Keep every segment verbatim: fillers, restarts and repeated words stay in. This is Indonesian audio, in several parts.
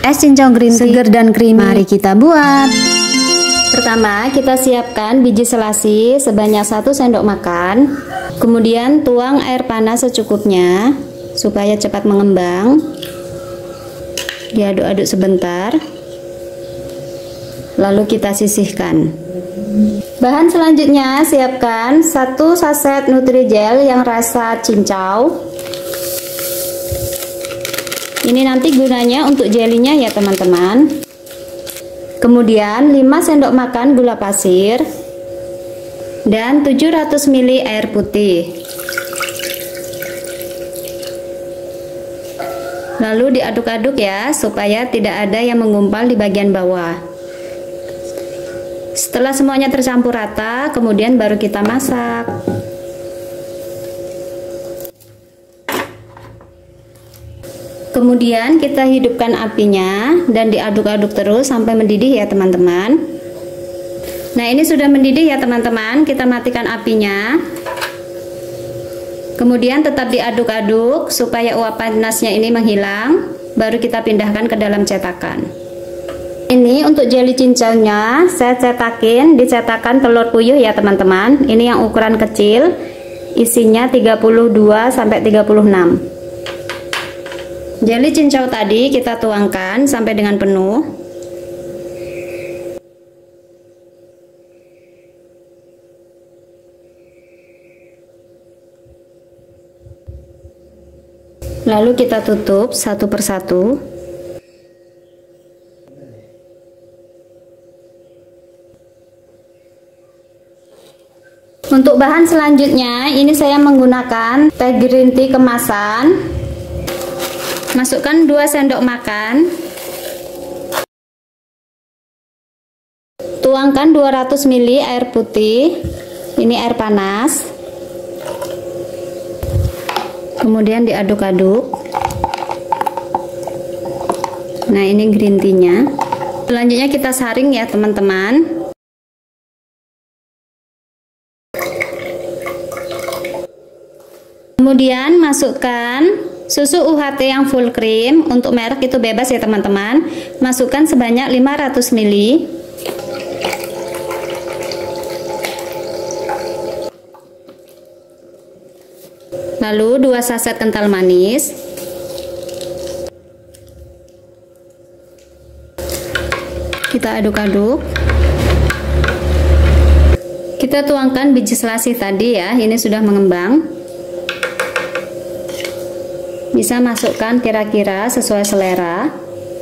es cincau green tea seger dan creamy. Mari kita buat. Pertama, kita siapkan biji selasi sebanyak satu sendok makan. Kemudian tuang air panas secukupnya supaya cepat mengembang. Diaduk-aduk sebentar. Lalu kita sisihkan. Bahan selanjutnya, siapkan satu saset Nutrijel yang rasa cincau. Ini nanti gunanya untuk jelinya ya teman-teman. Kemudian lima sendok makan gula pasir dan tujuh ratus mililiter air putih. Lalu diaduk-aduk ya, supaya tidak ada yang menggumpal di bagian bawah. Setelah semuanya tercampur rata, kemudian baru kita masak. Kemudian kita hidupkan apinya dan diaduk-aduk terus sampai mendidih ya teman-teman. Nah, ini sudah mendidih ya teman-teman, kita matikan apinya. Kemudian tetap diaduk-aduk supaya uap panasnya ini menghilang, baru kita pindahkan ke dalam cetakan. Ini untuk jeli cincaunya saya cetakin di cetakan telur puyuh ya teman-teman. Ini yang ukuran kecil, isinya tiga puluh dua sampai tiga puluh enam. Jeli cincau tadi kita tuangkan sampai dengan penuh. Lalu kita tutup satu persatu. Untuk bahan selanjutnya, ini saya menggunakan teh green tea kemasan. Masukkan dua sendok makan. Tuangkan dua ratus mililiter air putih. Ini air panas. Kemudian diaduk-aduk. Nah, ini green tea-nya. Selanjutnya kita saring ya, teman-teman. Kemudian masukkan susu U H T yang full cream, untuk merek itu bebas ya teman-teman. Masukkan sebanyak lima ratus mililiter. Lalu dua saset kental manis. Kita aduk-aduk. Kita tuangkan biji selasi tadi ya, ini sudah mengembang. Bisa masukkan kira-kira sesuai selera.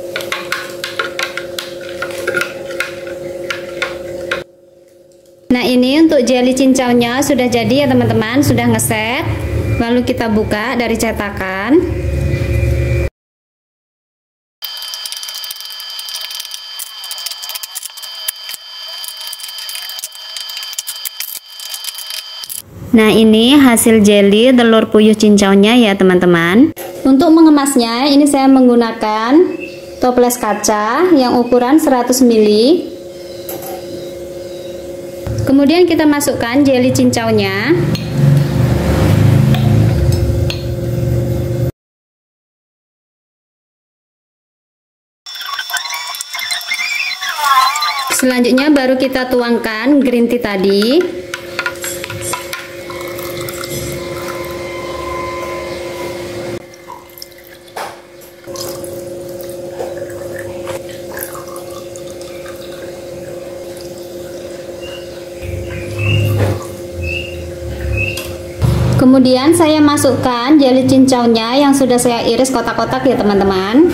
Nah, ini untuk jeli cincaunya sudah jadi ya teman-teman, sudah ngeset. Lalu kita buka dari cetakan. Nah, ini hasil jeli telur puyuh cincaunya ya teman-teman. Untuk mengemasnya, ini saya menggunakan toples kaca yang ukuran seratus mililiter. Kemudian kita masukkan jeli cincaunya. Selanjutnya baru kita tuangkan green tea tadi. Kemudian saya masukkan jeli cincaunya yang sudah saya iris kotak-kotak ya teman-teman.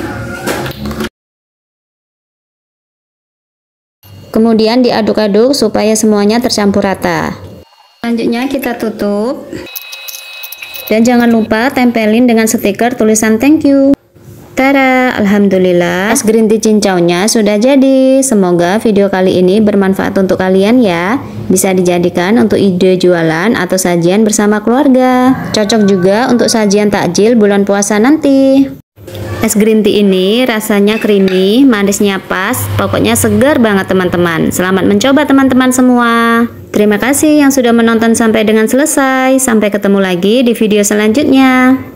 Kemudian diaduk-aduk supaya semuanya tercampur rata. Selanjutnya kita tutup. Dan jangan lupa tempelin dengan stiker tulisan thank you. Tada, alhamdulillah, es green tea cincaunya sudah jadi. Semoga video kali ini bermanfaat untuk kalian ya. Bisa dijadikan untuk ide jualan atau sajian bersama keluarga. Cocok juga untuk sajian takjil bulan puasa nanti. Es green tea ini rasanya creamy, manisnya pas, pokoknya segar banget teman-teman. Selamat mencoba teman-teman semua. Terima kasih yang sudah menonton sampai dengan selesai. Sampai ketemu lagi di video selanjutnya.